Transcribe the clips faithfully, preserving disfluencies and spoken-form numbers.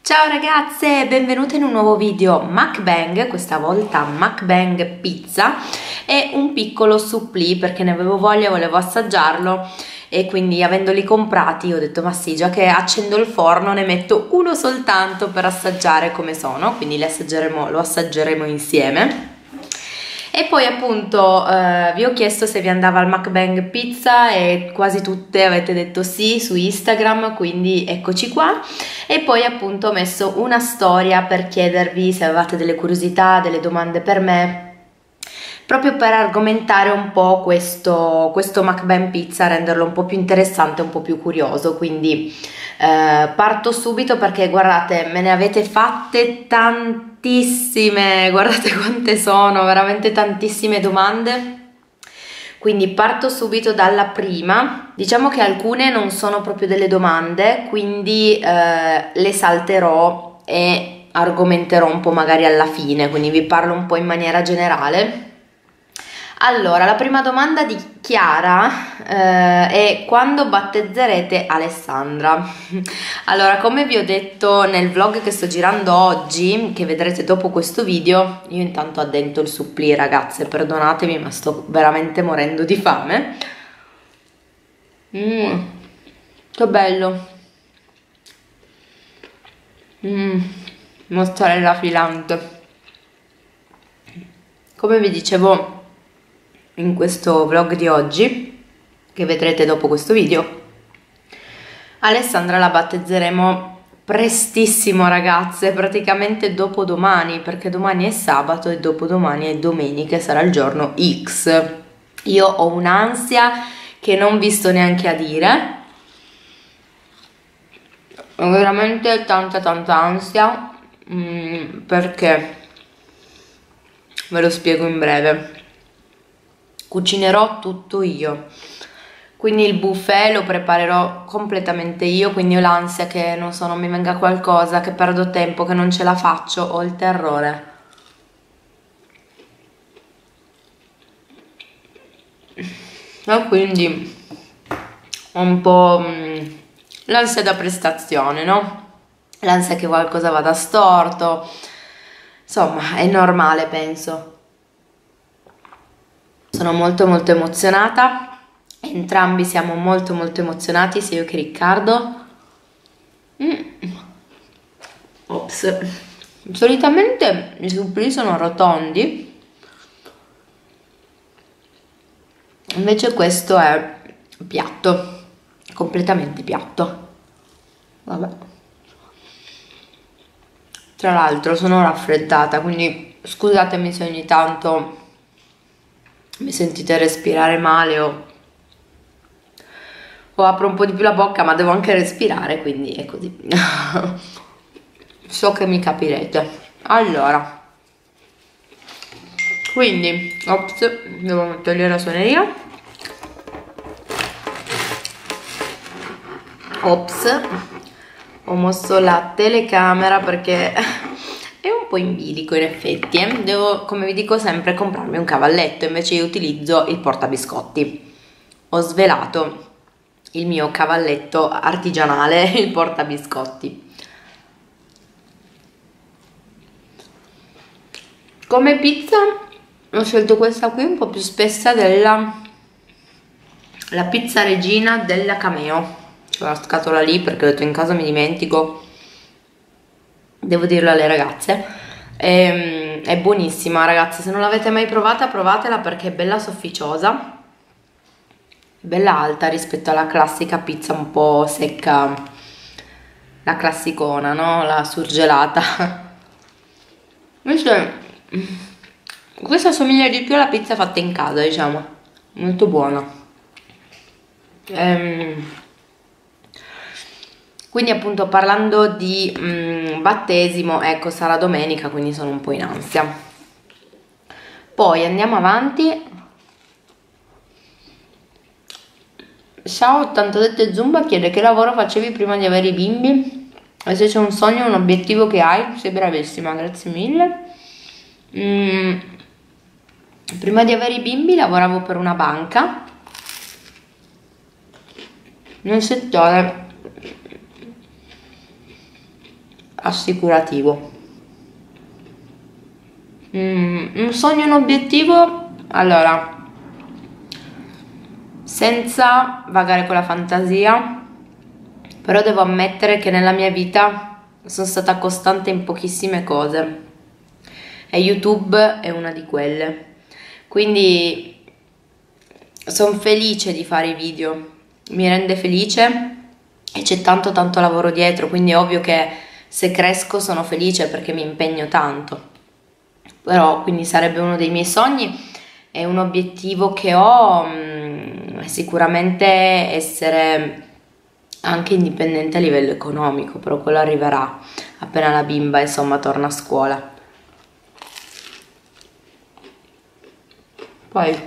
Ciao ragazze, benvenute in un nuovo video mukbang, questa volta mukbang pizza e un piccolo supplì perché ne avevo voglia, volevo assaggiarlo e quindi avendoli comprati ho detto ma sì, già che accendo il forno ne metto uno soltanto per assaggiare come sono, quindi li assaggeremo, lo assaggeremo insieme. E poi appunto eh, vi ho chiesto se vi andava il mukbang pizza e quasi tutte avete detto sì su Instagram, quindi eccoci qua. E poi appunto ho messo una storia per chiedervi se avevate delle curiosità, delle domande per me, proprio per argomentare un po' questo, questo mukbang pizza, renderlo un po' più interessante, un po' più curioso. Quindi eh, parto subito perché guardate, me ne avete fatte tantissime, guardate quante sono, veramente tantissime domande. Quindi parto subito dalla prima. Diciamo che alcune non sono proprio delle domande, quindi eh, le salterò e argomenterò un po' magari alla fine, quindi vi parlo un po' in maniera generale. Allora, la prima domanda di Chiara eh, è: quando battezzerete Alessandra? Allora, come vi ho detto nel vlog che sto girando oggi, che vedrete dopo questo video, io intanto addento il supplì, ragazze, perdonatemi ma sto veramente morendo di fame. Mmm, che bello. Mmm, mozzarella filante. Come vi dicevo in questo vlog di oggi, che vedrete dopo questo video, Alessandra la battezzeremo prestissimo, ragazze, praticamente dopodomani, perché domani è sabato e dopodomani è domenica, sarà il giorno X. Io ho un'ansia che non vi sto neanche a dire, ho veramente tanta tanta ansia, mm, perché ve lo spiego in breve. Cucinerò tutto io, quindi il buffet lo preparerò completamente io, quindi ho l'ansia che non so, non mi venga qualcosa, che perdo tempo, che non ce la faccio, ho il terrore. E quindi ho un po' l'ansia da prestazione, no? L'ansia che qualcosa vada storto, insomma è normale, penso. Sono molto molto emozionata, entrambi siamo molto molto emozionati, sia io che Riccardo. Mm. Ops. Solitamente i supplì sono rotondi, invece questo è piatto, completamente piatto. Vabbè. Tra l'altro sono raffreddata, quindi scusatemi se ogni tanto mi sentite respirare male o, o apro un po' di più la bocca, ma devo anche respirare, quindi è così. So che mi capirete. Allora, quindi ops, devo togliere la suoneria. Ops, ho mosso la telecamera perché è un po' in bilico in effetti, eh? Devo, come vi dico sempre, comprarmi un cavalletto, invece io utilizzo il portabiscotti. Ho svelato il mio cavalletto artigianale, il portabiscotti. Come pizza ho scelto questa qui, un po' più spessa della la pizza regina della Cameo. C'è la scatola lì perché ho detto in casa mi dimentico, devo dirlo alle ragazze. È, è buonissima, ragazzi, se non l'avete mai provata provatela perché è bella sofficiosa, bella alta rispetto alla classica pizza un po' secca, la classicona, no? La surgelata. Invece questa somiglia di più alla pizza fatta in casa, diciamo, molto buona. Ehm, quindi appunto parlando di mm, battesimo, ecco, sarà domenica, quindi sono un po' in ansia. Poi andiamo avanti. Ciao ottantadette Zumba chiede: che lavoro facevi prima di avere i bimbi? E se c'è un sogno, un obiettivo che hai? Sei bravissima, grazie mille. Mm, prima di avere i bimbi lavoravo per una banca nel settore assicurativo. Mm, un sogno, un obiettivo, allora, senza vagare con la fantasia, però devo ammettere che nella mia vita sono stata costante in pochissime cose e YouTube è una di quelle, quindi sono felice di fare i video, mi rende felice e c'è tanto tanto lavoro dietro, quindi è ovvio che se cresco sono felice perché mi impegno tanto. Però quindi sarebbe uno dei miei sogni e un obiettivo che ho mh, sicuramente essere anche indipendente a livello economico, però quello arriverà appena la bimba insomma torna a scuola. Poi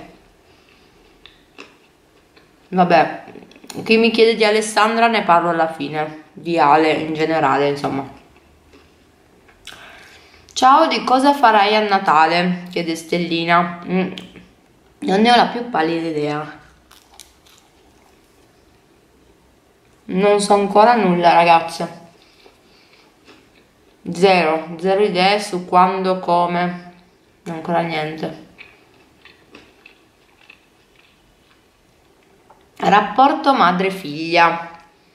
vabbè, chi mi chiede di Alessandra ne parlo alla fine, di Ale in generale insomma. Ciao, di cosa farai a Natale? Chiede Stellina. Mm. Non ne ho la più pallida idea. Non so ancora nulla, ragazze. Zero, zero idee su quando, come. Ancora niente. Rapporto madre-figlia.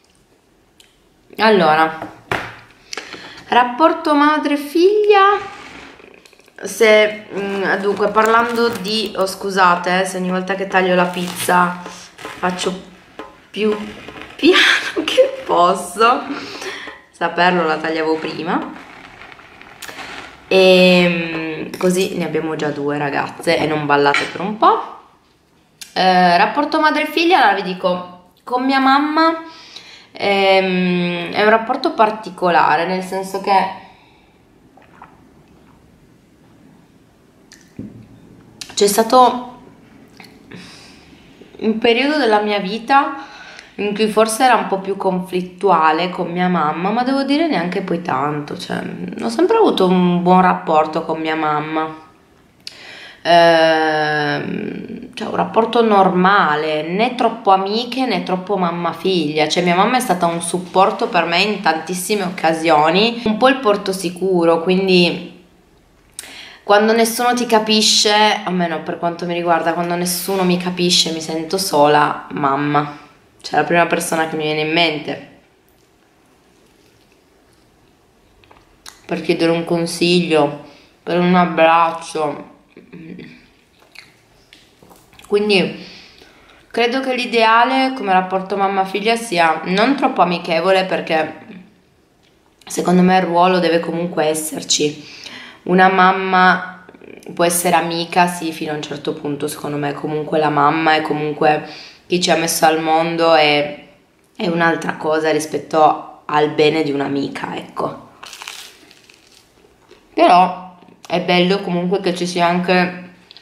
Allora, rapporto madre-figlia, se dunque parlando di, oh scusate eh, se ogni volta che taglio la pizza faccio più piano che posso, saperlo, la tagliavo prima e così ne abbiamo già due, ragazze, e non ballate per un po'. Eh, rapporto madre-figlia, allora vi dico, con mia mamma ehm, è un rapporto particolare, nel senso che c'è stato un periodo della mia vita in cui forse era un po' più conflittuale con mia mamma, ma devo dire neanche poi tanto, cioè ho sempre avuto un buon rapporto con mia mamma. Ehm, cioè un rapporto normale, né troppo amiche né troppo mamma-figlia, cioè mia mamma è stata un supporto per me in tantissime occasioni, un po' il porto sicuro, quindi quando nessuno ti capisce, almeno per quanto mi riguarda, quando nessuno mi capisce mi sento sola, mamma, cioè la prima persona che mi viene in mente per chiedere un consiglio, per un abbraccio. Quindi credo che l'ideale come rapporto mamma-figlia sia non troppo amichevole, perché secondo me il ruolo deve comunque esserci. Una mamma può essere amica, sì, fino a un certo punto, secondo me comunque la mamma è comunque chi ci ha messo al mondo, è, è un'altra cosa rispetto al bene di un'amica, ecco. Però è bello comunque che ci sia anche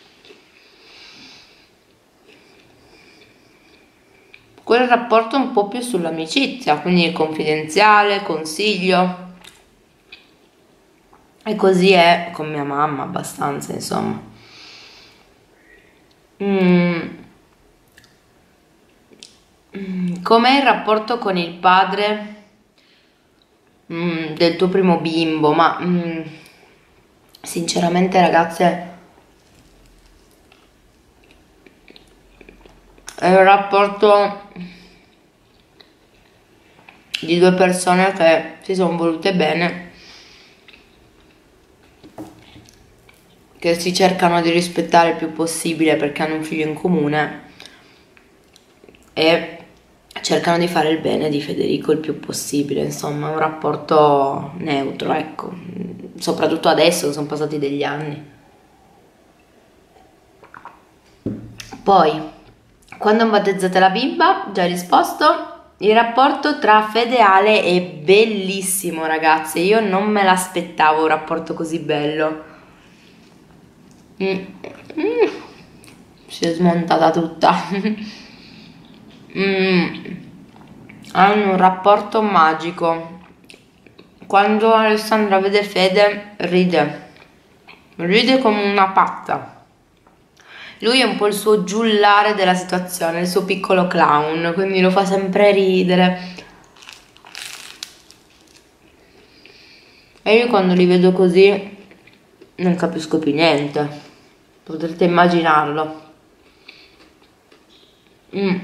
quel rapporto un po' più sull'amicizia, quindi confidenziale, consiglio, e così è con mia mamma abbastanza, insomma. Mm. Mm. Com'è il rapporto con il padre mm, del tuo primo bimbo? Ma mm, sinceramente, ragazze, è un rapporto di due persone che si sono volute bene, che si cercano di rispettare il più possibile perché hanno un figlio in comune e cercano di fare il bene di Federico il più possibile, insomma è un rapporto neutro, ecco, soprattutto adesso che sono passati degli anni. Poi, quando battezzate la bimba, già risposto. Il rapporto tra Fede e Ale è bellissimo, ragazze, io non me l'aspettavo un rapporto così bello. Mm. Mm. Si è smontata tutta. mm. Hanno un rapporto magico. Quando Alessandra vede Fede ride, ride come una patta. Lui è un po' il suo giullare della situazione, il suo piccolo clown, quindi lo fa sempre ridere. e io quando li vedo così non capisco più niente, potrete immaginarlo. mm.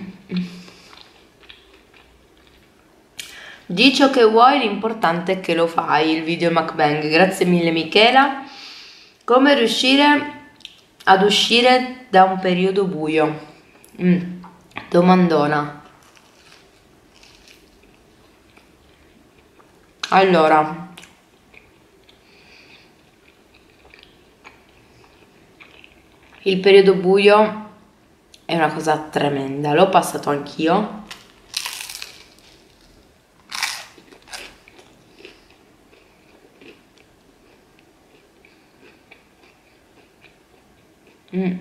Di ciò che vuoi, l'importante è che lo fai, il video mukbang. Grazie mille Michela. Come riuscire ad uscire da un periodo buio? Mm, domandona. Allora, il periodo buio è una cosa tremenda, l'ho passato anch'io. Mm.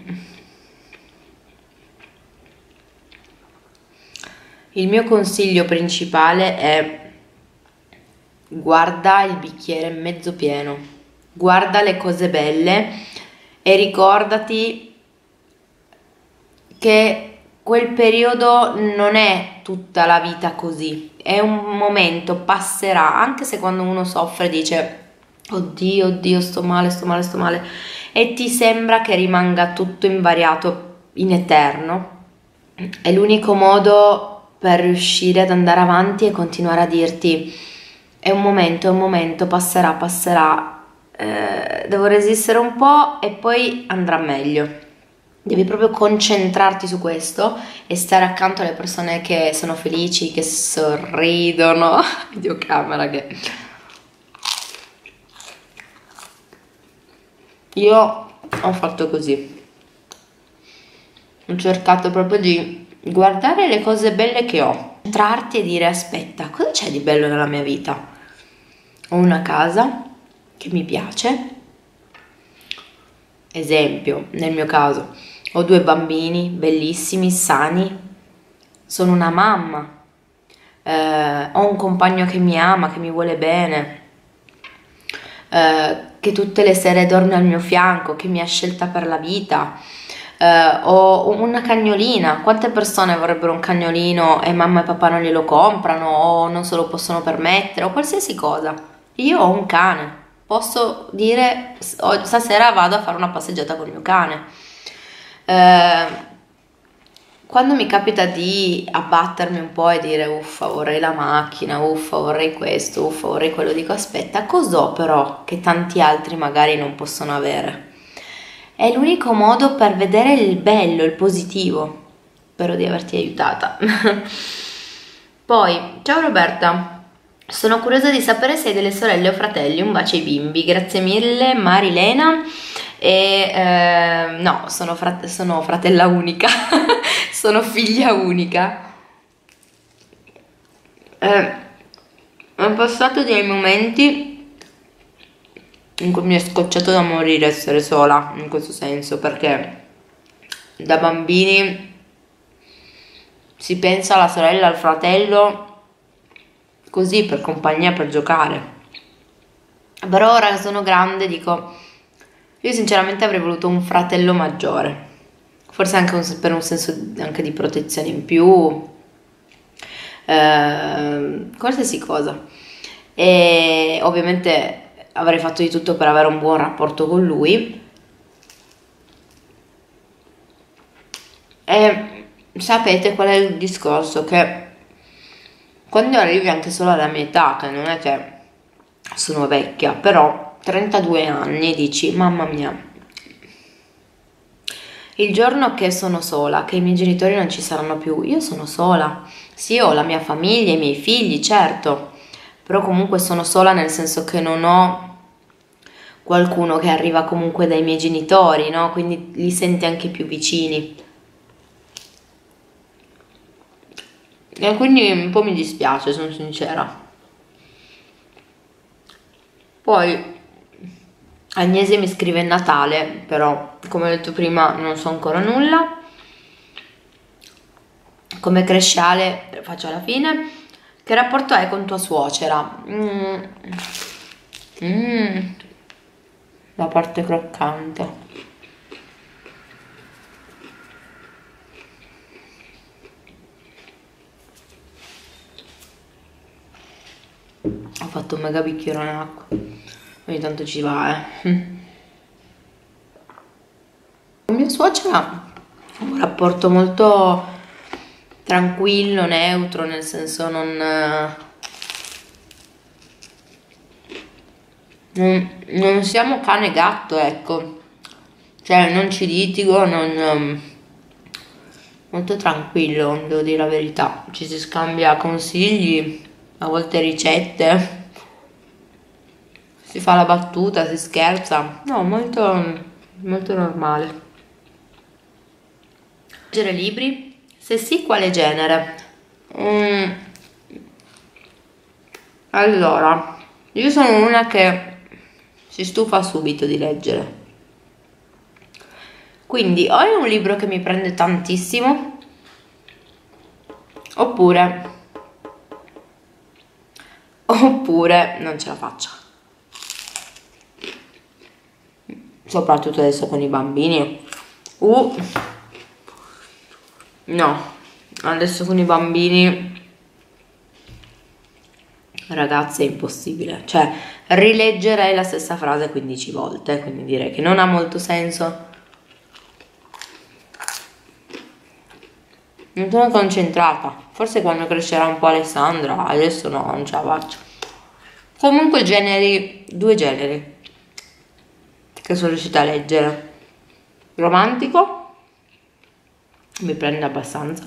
Il mio consiglio principale è: guarda il bicchiere mezzo pieno, guarda le cose belle e ricordati che quel periodo non è tutta la vita così, è un momento, passerà, anche se quando uno soffre dice oddio, oddio, sto male, sto male, sto male, e ti sembra che rimanga tutto invariato in eterno. È l'unico modo per riuscire ad andare avanti e continuare a dirti è un momento, è un momento, passerà, passerà, eh, devo resistere un po' e poi andrà meglio. Devi proprio concentrarti su questo e stare accanto alle persone che sono felici, che sorridono. Videocamera che... Io ho fatto così. Ho cercato proprio di guardare le cose belle che ho, concentrarti e dire aspetta, cosa c'è di bello nella mia vita? Ho una casa che mi piace, esempio, nel mio caso, ho due bambini bellissimi, sani, sono una mamma, eh, ho un compagno che mi ama, che mi vuole bene, eh, che tutte le sere dorme al mio fianco, che mi ha scelta per la vita. Uh, ho una cagnolina. Quante persone vorrebbero un cagnolino e mamma e papà non glielo comprano o non se lo possono permettere o qualsiasi cosa? Io ho un cane, posso dire oh, stasera vado a fare una passeggiata con il mio cane. Uh, quando mi capita di abbattermi un po' e dire uffa vorrei la macchina, uffa vorrei questo, uffa vorrei quello, dico aspetta, cos'ho però che tanti altri magari non possono avere? È l'unico modo per vedere il bello, il positivo. Spero di averti aiutata. Poi, ciao Roberta, sono curiosa di sapere se hai delle sorelle o fratelli. Un bacio ai bimbi. Grazie mille Marilena. E eh, no, sono, frat- sono fratella unica. Sono figlia unica. Eh, ho passato dei momenti in cui mi è scocciato da morire essere sola, in questo senso, perché da bambini si pensa alla sorella, al fratello, così per compagnia, per giocare. Però ora che sono grande dico, io sinceramente avrei voluto un fratello maggiore, forse anche un, per un senso anche di protezione in più, eh, qualsiasi cosa. E ovviamente avrei fatto di tutto per avere un buon rapporto con lui. E sapete qual è il discorso? Che quando arrivi anche solo alla mia età, che non è che sono vecchia, però trentadue anni, dici mamma mia, il giorno che sono sola, che i miei genitori non ci saranno più, io sono sola. Sì, ho la mia famiglia, i miei figli, certo, però comunque sono sola nel senso che non ho qualcuno che arriva comunque dai miei genitori, no? Quindi li senti anche più vicini. E quindi un po' mi dispiace, sono sincera. Poi Agnese mi scrive Natale, però come ho detto prima non so ancora nulla. Come cresce Ale, faccio alla fine. Che rapporto hai con tua suocera? Mm. Mm. La parte croccante. fatto un mega bicchiere d'acqua, ogni tanto ci va, eh. Con mia suocera ho un rapporto molto tranquillo, neutro, nel senso non, non, non siamo cane e gatto, ecco, cioè non ci litigo, non, molto tranquillo, devo dire la verità, ci si scambia consigli, a volte ricette, si fa la battuta, si scherza, no, molto, molto normale. Leggere libri? Se sì, quale genere? Mm. Allora, io sono una che si stufa subito di leggere, quindi o è un libro che mi prende tantissimo oppure oppure non ce la faccio, soprattutto adesso con i bambini. uh no, adesso con i bambini, ragazzi, è impossibile, cioè rileggerei la stessa frase quindici volte, quindi direi che non ha molto senso. Non sono concentrata, forse quando crescerà un po' Alessandra, adesso no, non ce la faccio. Comunque generi, due generi che sono riuscita a leggere: romantico, mi prende abbastanza,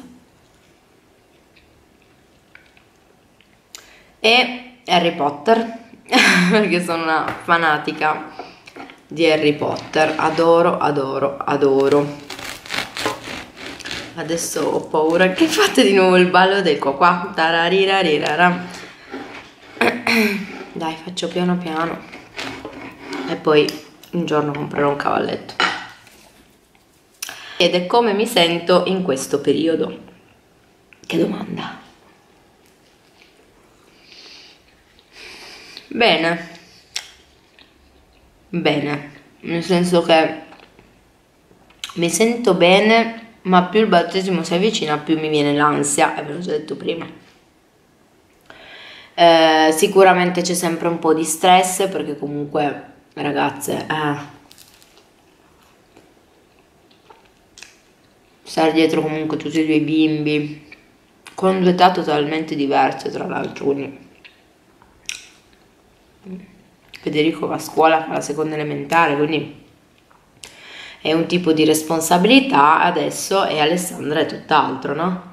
e Harry Potter perché sono una fanatica di Harry Potter, adoro, adoro, adoro. Adesso ho paura che fate di nuovo il ballo del qua qua, tararirarirara. Dai, faccio piano piano e poi un giorno comprerò un cavalletto. Ed è come mi sento in questo periodo. Che domanda. Bene, bene, nel senso che mi sento bene, ma più il battesimo si avvicina più mi viene l'ansia, e ve l'ho già detto prima. Eh, sicuramente c'è sempre un po' di stress, perché comunque, ragazze, eh, stare dietro comunque tutti i tuoi bimbi, con due età totalmente diverse tra l'altro, quindi Federico va a scuola, fa la seconda elementare, quindi è un tipo di responsabilità adesso, e Alessandra è tutt'altro, no?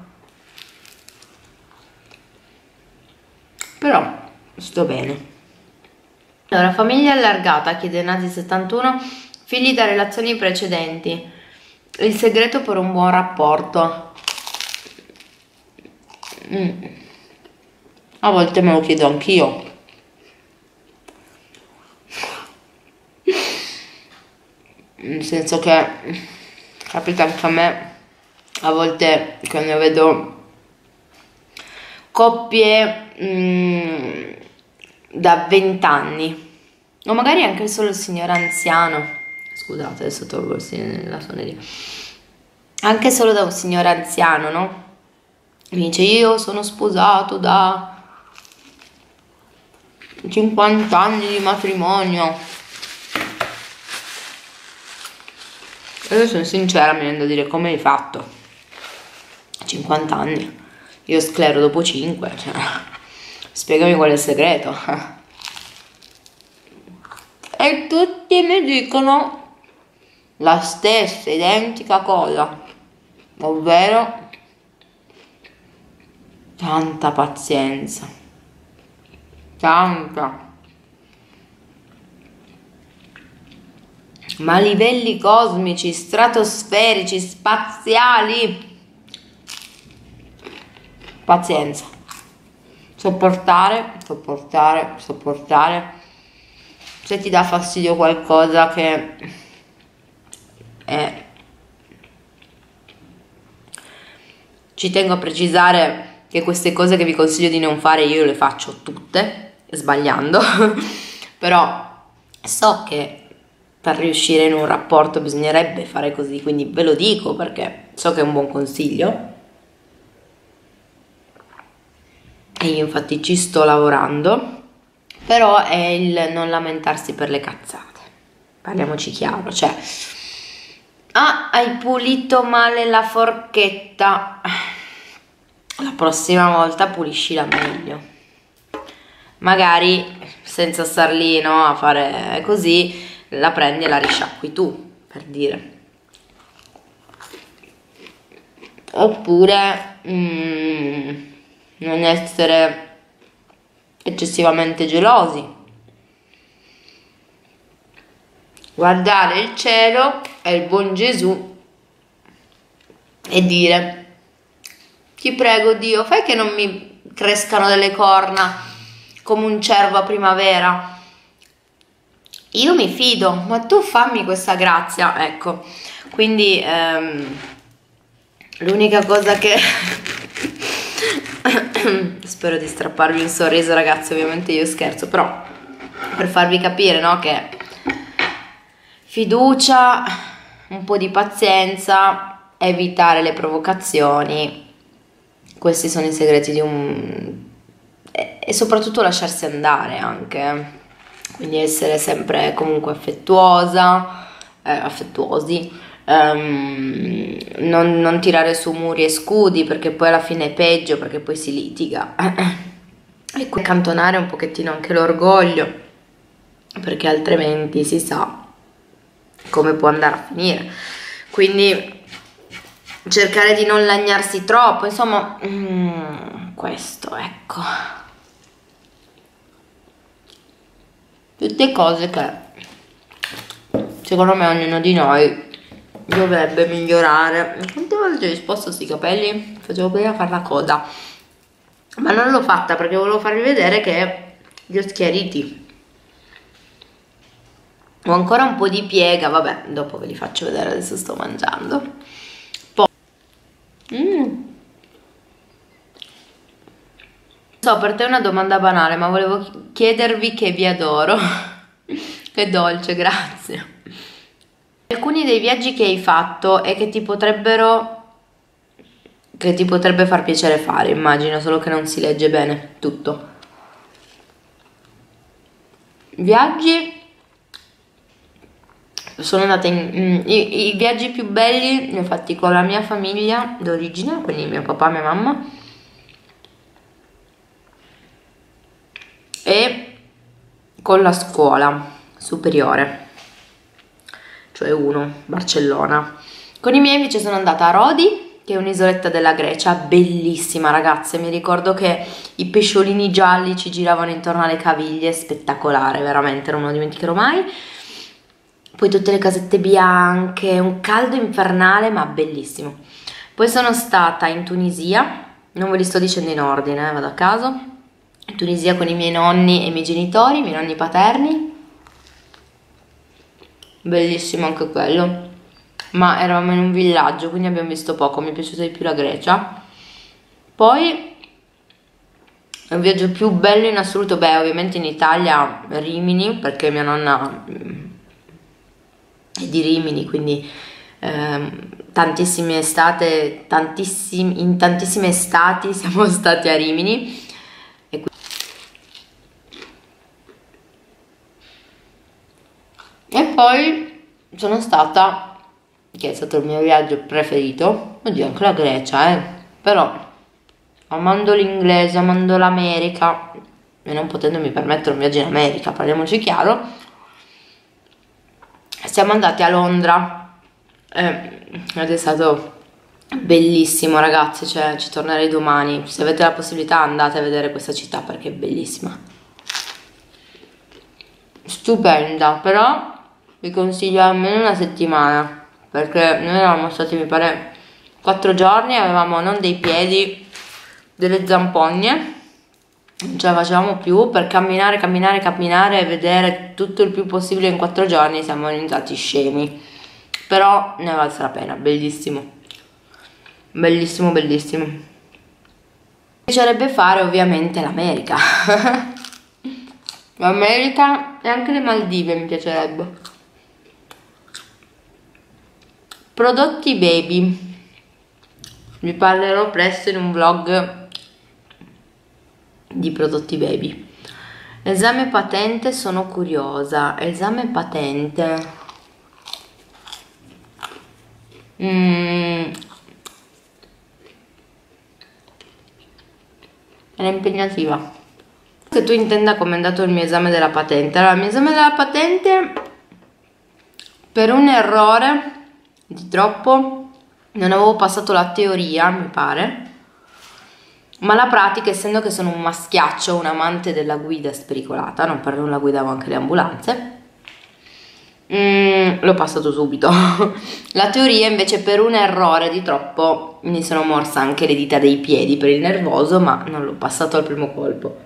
Però sto bene. Allora, famiglia allargata, chiede Nasi settantuno, figli da relazioni precedenti, il segreto per un buon rapporto. Mm. A volte me lo chiedo anch'io. Nel senso che capita anche a me, a volte quando vedo coppie mh, da vent'anni, o magari anche solo il signore anziano, scusate adesso tolgo la suoneria, anche solo da un signore anziano, no? Mi dice: io sono sposato da cinquanta anni di matrimonio. E io sono sincera, mi viene da dire: come hai fatto? cinquanta anni, io sclero dopo cinque, cioè, spiegami qual è il segreto. E tutti mi dicono la stessa identica cosa, ovvero tanta pazienza, tanta, ma a livelli cosmici, stratosferici, spaziali. Pazienza, sopportare, sopportare, sopportare. Se ti dà fastidio qualcosa che è... Ci tengo a precisare che queste cose che vi consiglio di non fare io le faccio tutte, sbagliando, però so che per riuscire in un rapporto bisognerebbe fare così, quindi ve lo dico perché so che è un buon consiglio. E io infatti ci sto lavorando, però è il non lamentarsi per le cazzate, parliamoci chiaro, cioè ah, hai pulito male la forchetta, la prossima volta puliscila meglio, magari senza star lì, no, a fare così, la prendi e la risciacqui tu, per dire. Oppure mm, non essere eccessivamente gelosi, guardare il cielo e il buon Gesù e dire: ti prego Dio, fai che non mi crescano delle corna come un cervo a primavera, io mi fido, ma tu fammi questa grazia, ecco. Quindi ehm, l'unica cosa che spero di strapparvi un sorriso, ragazzi, ovviamente io scherzo, però per farvi capire, no, che fiducia, un po' di pazienza, evitare le provocazioni, questi sono i segreti di un... e soprattutto lasciarsi andare anche, quindi essere sempre comunque affettuosa, eh, affettuosi, um, non, non tirare su muri e scudi, perché poi alla fine è peggio, perché poi si litiga, e qui accantonare un pochettino anche l'orgoglio, perché altrimenti si sa come può andare a finire, quindi cercare di non lagnarsi troppo, insomma, mm, questo, ecco, tutte cose che secondo me ognuno di noi dovrebbe migliorare. Quante volte ho risposto a sti capelli? Facevo prima a fare la coda, ma non l'ho fatta perché volevo farvi vedere che li ho schiariti. Ho ancora un po' di piega, vabbè, dopo ve li faccio vedere, adesso sto mangiando. Poi mm. So, per te è una domanda banale, ma volevo chiedervi che vi adoro. Che dolce, grazie. Alcuni dei viaggi che hai fatto e che ti potrebbero che ti potrebbe far piacere fare, immagino, solo che non si legge bene tutto. Viaggi, sono andata in, in i, i viaggi più belli li ho fatti con la mia famiglia d'origine, quindi mio papà e mia mamma, e con la scuola superiore, cioè uno, Barcellona. Con i miei invece sono andata a Rodi, che è un'isoletta della Grecia, bellissima, ragazze. Mi ricordo che i pesciolini gialli ci giravano intorno alle caviglie, spettacolare, veramente, non me lo dimenticherò mai. Poi tutte le casette bianche, un caldo infernale, ma bellissimo. Poi sono stata in Tunisia, non ve li sto dicendo in ordine, eh, vado a caso. In Tunisia con i miei nonni e i miei genitori, i miei nonni paterni, bellissimo anche quello, ma eravamo in un villaggio, quindi abbiamo visto poco, mi è piaciuta di più la Grecia. Poi il viaggio più bello in assoluto, beh, ovviamente in Italia, Rimini, perché mia nonna è di Rimini, quindi ehm, tantissime estate, tantissimi, in tantissime estati siamo stati a Rimini. E, e poi sono stata, che è stato il mio viaggio preferito, oddio anche la Grecia, eh, però amando l'inglese, amando l'America e non potendomi permettere un viaggio in America, parliamoci chiaro, siamo andati a Londra eh, ed è stato bellissimo, ragazzi, cioè ci tornerei domani. Se avete la possibilità andate a vedere questa città perché è bellissima, stupenda, però vi consiglio almeno una settimana, perché noi eravamo stati, mi pare, quattro giorni e avevamo non dei piedi, delle zampogne, non ce la facevamo più, per camminare, camminare, camminare e vedere tutto il più possibile in quattro giorni siamo diventati scemi, però ne valsa la pena, bellissimo, bellissimo, bellissimo. Mi piacerebbe fare ovviamente l'America, l'America e anche le Maldive mi piacerebbe. Prodotti baby, vi parlerò presto in un vlog di prodotti baby. Esame patente, sono curiosa. Esame patente. Mm. È impegnativa. Che tu intenda come è andato il mio esame della patente. Allora, il mio esame della patente, per un errore di troppo, non avevo passato la teoria, mi pare, ma la pratica, essendo che sono un maschiaccio, un amante della guida spericolata, non per nulla guidavo anche le ambulanze, mm, l'ho passato subito. La teoria invece, per un errore di troppo, mi sono morsa anche le dita dei piedi per il nervoso, ma non l'ho passato al primo colpo.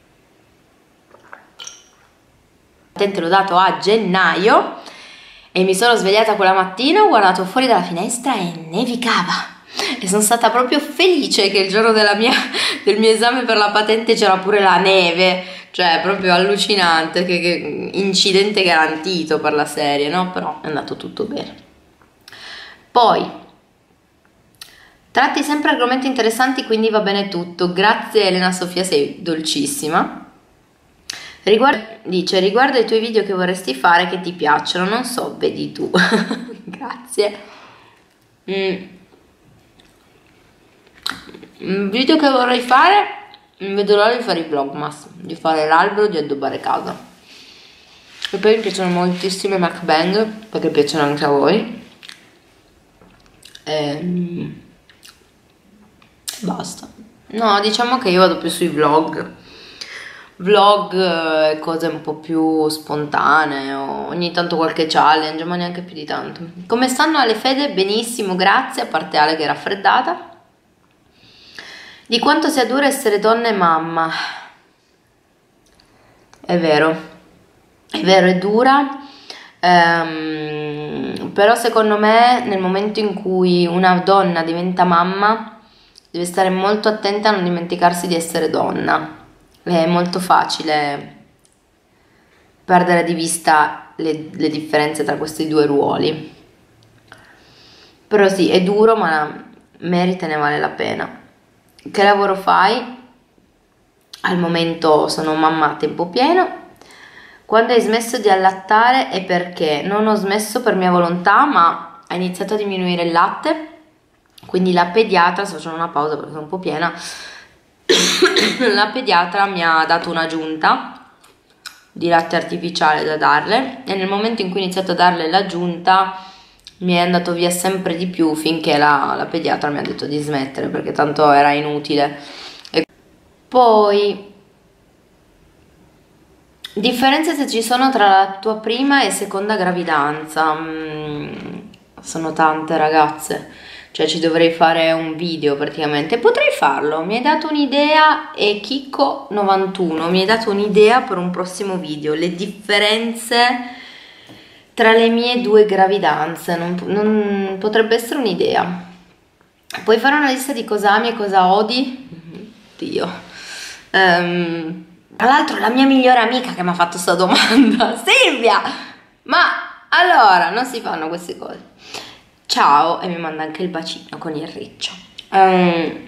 L'ho dato a gennaio e mi sono svegliata quella mattina, ho guardato fuori dalla finestra e nevicava e sono stata proprio felice che il giorno della mia, del mio esame per la patente c'era pure la neve, cioè proprio allucinante, che, che incidente garantito per la serie, no? Però è andato tutto bene. Poi tratti sempre argomenti interessanti, quindi va bene tutto. Grazie Elena Sofia, sei dolcissima. Riguarda, dice, riguardo ai tuoi video che vorresti fare che ti piacciono, non so, vedi tu. Grazie. Mm. Un video che vorrei fare, non vedo l'ora di fare i vlogmas, di fare l'albero, di addobbare casa. E poi mi piacciono moltissime mukbang, perché piacciono anche a voi. E basta. No, diciamo che io vado più sui vlog. Vlog e cose un po' più spontanee, o ogni tanto qualche challenge, ma neanche più di tanto. Come stanno Ale Fede? Benissimo, grazie, a parte Ale che è raffreddata. Di quanto sia dura essere donna e mamma. È vero, è vero, è dura, ehm, però secondo me nel momento in cui una donna diventa mamma deve stare molto attenta a non dimenticarsi di essere donna. È molto facile perdere di vista le, le differenze tra questi due ruoli. Però sì, è duro, ma merita e ne vale la pena. Che lavoro fai? Al momento sono mamma a tempo pieno. Quando hai smesso di allattare e perché? Non ho smesso per mia volontà, ma ha iniziato a diminuire il latte, quindi la pediatra, sto facendo una pausa perché sono un po' piena, la pediatra mi ha dato un'aggiunta di latte artificiale da darle, e nel momento in cui ho iniziato a darle l'aggiunta mi è andato via sempre di più, finché la, la pediatra mi ha detto di smettere perché tanto era inutile. E poi differenze se ci sono tra la tua prima e seconda gravidanza. Mm, sono tante ragazze, cioè ci dovrei fare un video praticamente. Potrei farlo, mi hai dato un'idea, e Chicco novantuno mi hai dato un'idea per un prossimo video, le differenze tra le mie due gravidanze. Non, non potrebbe essere un'idea. Puoi fare una lista di cosa ami e cosa odi? Dio. Um, tra l'altro la mia migliore amica che mi ha fatto questa domanda, Silvia, ma allora non si fanno queste cose. Ciao, e mi manda anche il bacino con il riccio. Um,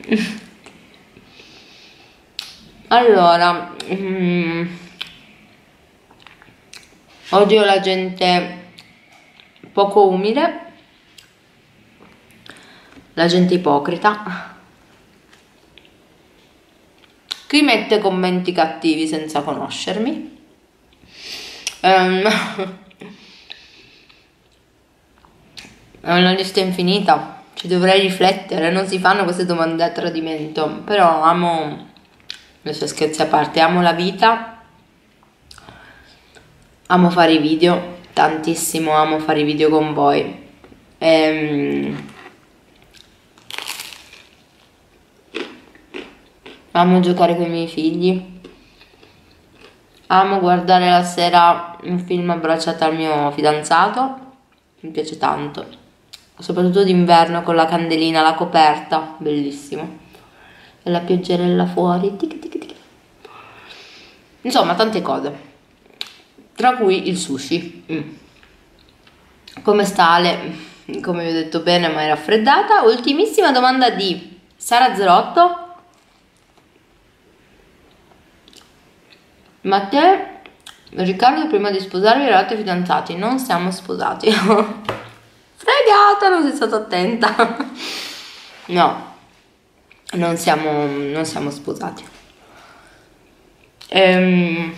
allora, um, odio la gente poco umile, la gente ipocrita, chi mette commenti cattivi senza conoscermi. Um, è una lista infinita, ci dovrei riflettere, non si fanno queste domande a tradimento, però amo, adesso scherzi a parte, amo la vita, amo fare i video, tantissimo amo fare i video con voi. Ehm, amo giocare con i miei figli, amo guardare la sera un film abbracciata al mio fidanzato, mi piace tanto, soprattutto d'inverno con la candelina, la coperta, bellissimo, e la pioggerella fuori, tic tic tic. Insomma tante cose, tra cui il sushi. mm. Come sta Ale? Come vi ho detto bene, ma è raffreddata. Ultimissima domanda di Sara zero otto. Ma te, Riccardo, prima di sposarvi eravate fidanzati? Non siamo sposati. Fregata, non sei stata attenta. No, non siamo, non siamo sposati. Ehm...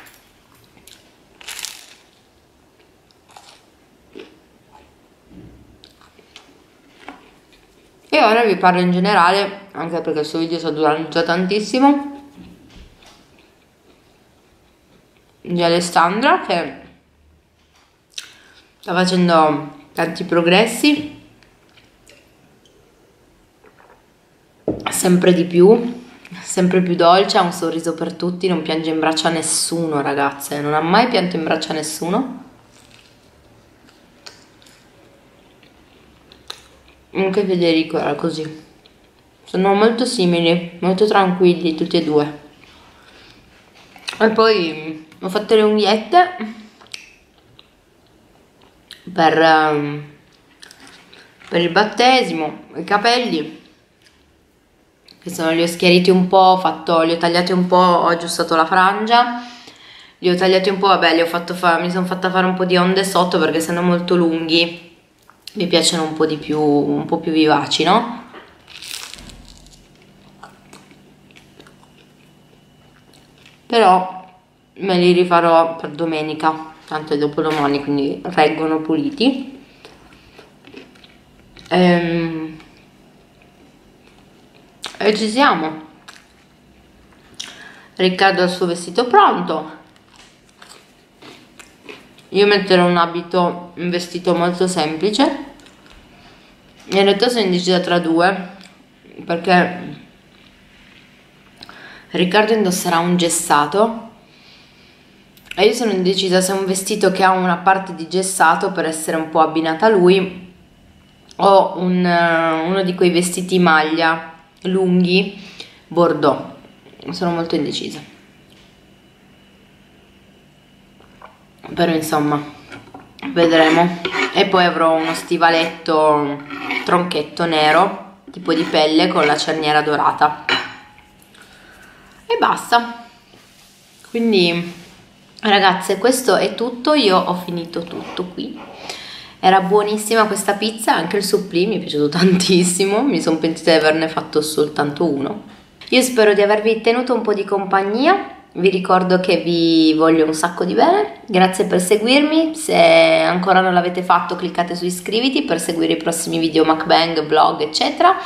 E ora vi parlo in generale, anche perché questo video sta durando già tantissimo, di Alessandra, che sta facendo tanti progressi, sempre di più, sempre più dolce, ha un sorriso per tutti, non piange in braccio a nessuno, ragazze, non ha mai pianto in braccio a nessuno. Anche Federico era così. Sono molto simili, molto tranquilli tutti e due. E poi ho fatto le unghiette per, um, per il battesimo, i capelli, che sono, li ho schiariti un po', ho fatto, li ho tagliati un po', ho aggiustato la frangia, li ho tagliati un po', vabbè, li ho fatto fa, mi sono fatta fare un po' di onde sotto perché sono molto lunghi. Mi piacciono un po' di più, un po' più vivaci, no? Però me li rifarò per domenica, tanto è dopodomani, quindi reggono puliti. Ehm, e ci siamo. Riccardo ha il suo vestito pronto. Io metterò un abito, un vestito molto semplice. In realtà sono indecisa tra due, perché Riccardo indosserà un gessato e io sono indecisa se un vestito che ha una parte di gessato per essere un po' abbinata a lui, o un, uno di quei vestiti maglia lunghi bordeaux. Sono molto indecisa. Però insomma vedremo. E poi avrò uno stivaletto tronchetto nero tipo di pelle con la cerniera dorata e basta. Quindi ragazze, questo è tutto. Io ho finito tutto qui. Era buonissima questa pizza, anche il supplì mi è piaciuto tantissimo, mi sono pentita di averne fatto soltanto uno. Io spero di avervi tenuto un po' di compagnia. Vi ricordo che vi voglio un sacco di bene, grazie per seguirmi, se ancora non l'avete fatto cliccate su iscriviti per seguire i prossimi video mukbang, vlog eccetera,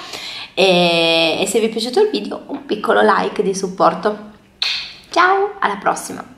e, e se vi è piaciuto il video un piccolo like di supporto. Ciao, alla prossima!